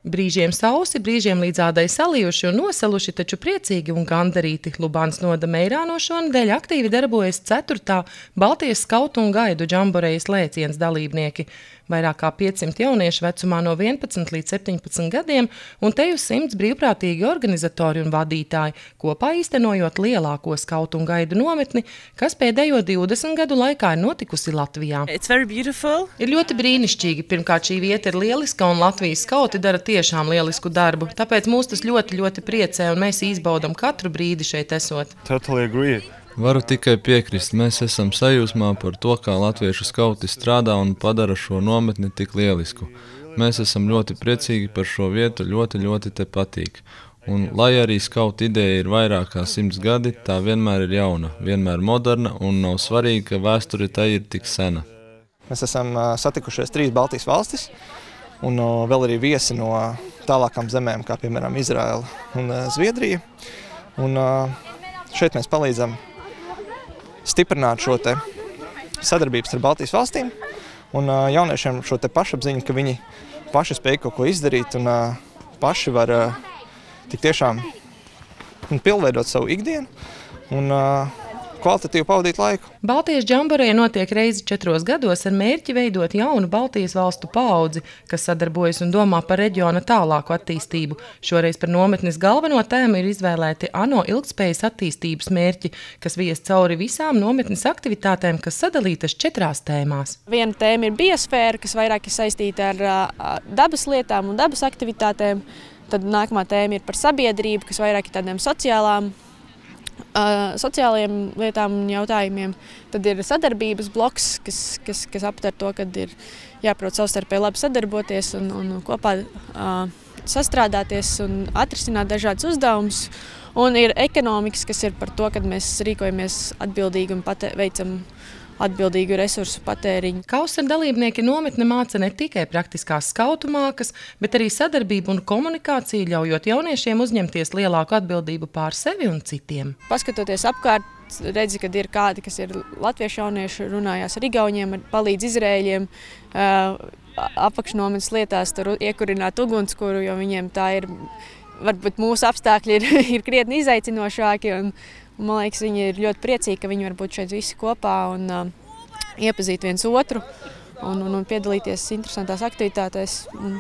Brīžiem sausi, brīžiem līdz ādai salijuši un nosaluši, taču priecīgi un gandarīti. Lubāns Noda Meirāno šonedēļ aktīvi darbojas 4. Baltijas skautu un gaidu džamborejas lēciens dalībnieki. Vairāk kā 500 jauniešu vecumā no 11 līdz 17 gadiem un teju 100 brīvprātīgi organizatori un vadītāji, kopā īstenojot lielāko skautu un gaidu nometni, kas pēdējo 20 gadu laikā ir notikusi Latvijā. Ir ļoti brīnišķīgi. Pirmkārt, šī vieta ir lieliska un Latvijas skauti dara tiešām lielisku darbu. Tāpēc mūs tas ļoti priecē un mēs izbaudam katru brīdi šeit esot. Totally agree. Varu tikai piekrist, mēs esam sajūsmā par to, kā latviešu skauti strādā un padara šo nometni tik lielisku. Mēs esam ļoti priecīgi par šo vietu, ļoti te patīk. Un, lai arī skauta ideja ir vairāk kā 100 gadi, tā vienmēr ir jauna, vienmēr moderna un nav svarīgi, ka vēsture tai ir tik sena. Mēs esam satikušies 3 Baltijas valstis un vēl arī viesi no tālākām zemēm, kā piemēram Izraela un Zviedrija. Un šeit mēs palīdzam stiprināt šo te sadarbību starp Baltijas valstīm un jauniešiem šo te pašapziņu, ka viņi paši spēj kaut ko izdarīt un paši var tik tiešām pilnveidot savu ikdienu un kvalitatīvi pavadīt laiku. Baltijas džamboreja notiek reizi 4 gados ar mērķi veidot jaunu Baltijas valstu paudzi, kas sadarbojas un domā par reģiona tālāku attīstību. Šoreiz par nometnes galveno tēmu ir izvēlēti ANO ilgtspējas attīstības mērķi, kas vies cauri visām nometnes aktivitātēm, kas sadalītas 4 tēmās. Viena tēma ir biosfēra, kas vairāk ir saistīta ar dabas lietām un dabas aktivitātēm. Tad nākamā tēma ir par sabiedrību, kas vairāk ir tādiem sociālajiem lietām un jautājumiem. Tad ir sadarbības bloks, kas aptver to, kad ir jāprot savstarpēji labi sadarboties un kopā sastrādāties un atrisināt dažādus uzdevumus. Un ir ekonomikas, kas ir par to, kad mēs rīkojamies atbildīgi un veicam atbildīgu resursu patēriņu. Kausera dalībnieki nometne māca ne tikai praktiskās skautu mākas, bet arī sadarbību un komunikāciju, ļaujot jauniešiem uzņemties lielāku atbildību pār sevi un citiem. Paskatoties apkārt, redzi, kad ir kādi, kas ir latviešu jaunieši, runājās ar igauņiem, palīdz izrēļiem, apakšnometnes lietās tur iekurināt ugunskura, jo viņiem tā ir, varbūt mūsu apstākļi ir krietni izaicinošāki. Man liekas, viņi ir ļoti priecīgi, ka viņi var būt šeit visi kopā un iepazīt viens otru un piedalīties interesantās aktivitātēs un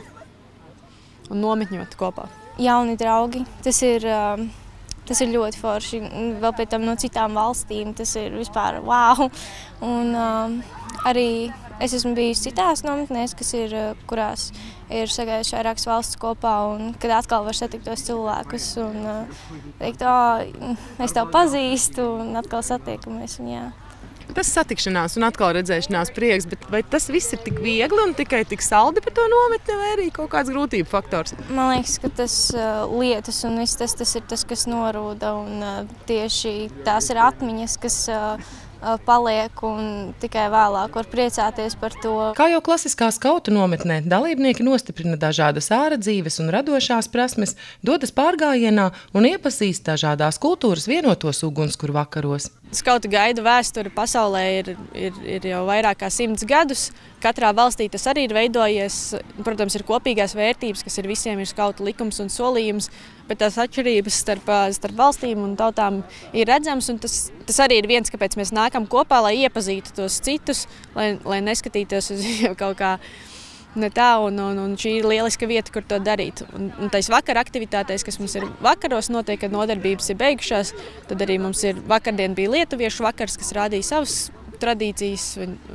nometņot kopā. Jauni draugi, tas ir ļoti forši. Vēl pēc tam no citām valstīm tas ir vispār wow. Un arī es esmu bijusi citās nometnēs, kurās ir sagājuši vairākas valsts kopā, un kad atkal var satikt tos cilvēkus un teikt, es tev pazīstu, un atkal satiekamies. Un, jā. Tas satikšanās un atkal redzēšanās prieks, bet vai tas viss ir tik viegli un tikai tik saldi par to nometni, vai arī kaut kāds grūtību faktors? Man liekas, ka tas lietas un viss tas ir tas, kas norūda, un tieši tās ir atmiņas, kas paliek un tikai vēlāk var priecāties par to. Kā jau klasiskā skautu nometnē, dalībnieki nostiprina dažādas āradzīves un radošās prasmes, dodas pārgājienā un iepazīst dažādās kultūras vienotos ugunskura vakaros. Skautu gaidu vēsture pasaulē ir jau vairāk kā 100 gadus. Katrā valstī tas arī ir veidojies. Protams, ir kopīgās vērtības, kas ir visiem ir skautu likums un solījums, bet tās atšķirības starp valstīm un tautām ir redzams. Un tas arī ir viens, kāpēc mēs nākam kopā, lai iepazītu tos citus, lai neskatītos uz kaut kā ne tā, un šī ir lieliska vieta, kur to darīt. Un tais vakara aktivitātēs, kas mums ir vakaros notiek, kad nodarbības ir beigušās, tad arī mums ir vakardien bija lietuviešu vakars, kas rādīja savas tradīcijas,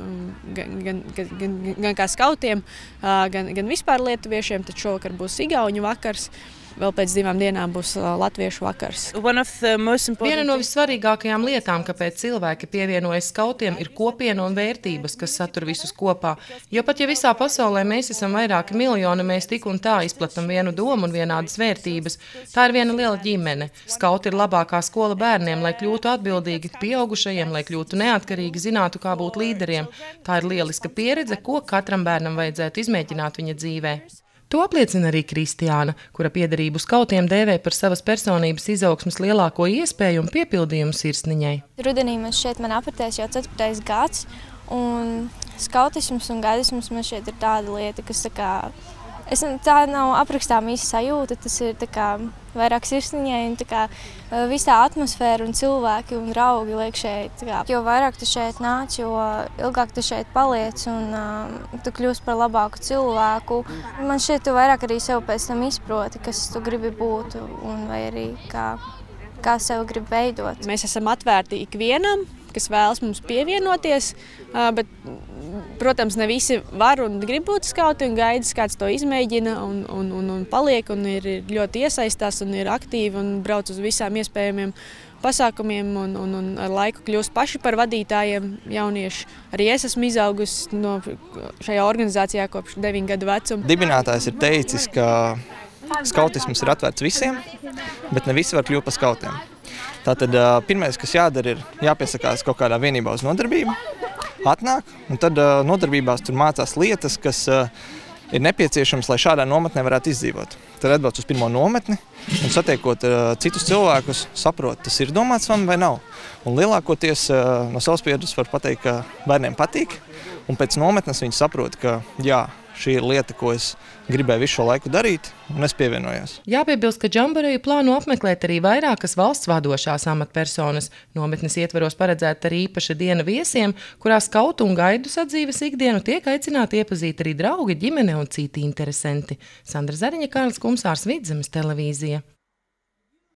gan kā skautiem, gan vispār lietuviešiem, tad šovakar būs igauņu vakars. Vēl pēc 2 dienām būs latviešu vakars. Viena no vissvarīgākajām lietām, kāpēc cilvēki pievienojas skautiem, ir kopiena un vērtības, kas satur visus kopā. Jo pat ja visā pasaulē mēs esam vairāki miljoni, mēs tik un tā izplatam vienu domu un vienādas vērtības. Tā ir viena liela ģimene. Skauti ir labākā skola bērniem, lai kļūtu atbildīgi pieaugušajiem, lai kļūtu neatkarīgi, zinātu, kā būt līderiem. Tā ir lieliska pieredze, ko katram bērnam vajadzētu izmēģināt viņa dzīvē. To apliecina arī Kristiāna, kura piederību skautiem dēvē par savas personības izaugsmes lielāko iespēju un piepildījumu sirsniņai. Rudenī mēs šeit man apritēs jau 4. gads, un skautisms un gaidisms man šeit ir tāda lieta, kas Tā nav aprakstāma īsta sajūta, tas ir tā kā vairāk sirsniņai un tā kā viss tā atmosfēra un cilvēki un draugi liek šeit. Jo vairāk tu šeit nāc, jo ilgāk tu šeit paliec un tu kļūsi par labāku cilvēku. Man šķiet, tu vairāk arī sev pēc tam izproti, kas tu gribi būt un vai arī kā sev gribi veidot. Mēs esam atvērti ikvienam, kas vēlas mums pievienoties, bet, protams, ne visi var un grib būt skauti un gaidas, kāds to izmēģina un paliek un ir ļoti iesaistās un ir aktīvi un brauc uz visām iespējamiem pasākumiem un ar laiku kļūst paši par vadītājiem jaunieši. Arī es esmu izaugusi šajā organizācijā kopš 9 gadu vecuma. Dibinātājs ir teicis, ka skautisms ir atvērts visiem, bet ne visi var kļūt par skautiem. Tātad pirmais, kas jādara, ir jāpiesakās kaut kādā vienībā uz nodarbību, atnāk, un tad nodarbībās tur mācās lietas, kas ir nepieciešams, lai šādā nometnē varētu izdzīvot. Tad atbrauc uz pirmo nometni un satiekot citus cilvēkus, saprot, tas ir domāts man vai nav. Un lielākoties no savas pieredzes var pateikt, ka bērniem patīk, un pēc nometnes viņi saprot, ka jā, šī ir lieta, ko es gribēju visu šo laiku darīt, un es pievienojos. Jāpiebilst, ka Džamboreju plāno apmeklēt arī vairākas valsts vadošās amatpersonas. Nometnes ietvaros paredzēta arī īpaša diena viesiem, kurā skautu un gaidu sadzīves ikdienu tiek aicināti iepazīt arī draugi, ģimene un citi interesanti. Sandra Zariņa, Kārlis Kumsārs, Vidzemes televīzija.